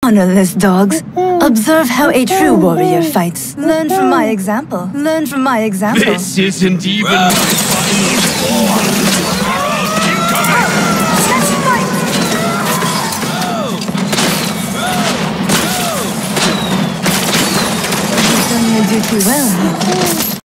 Honorless dogs. Observe how a true warrior fights. Learn from my example. Learn from my example. This isn't even my final form. You've done your duty well.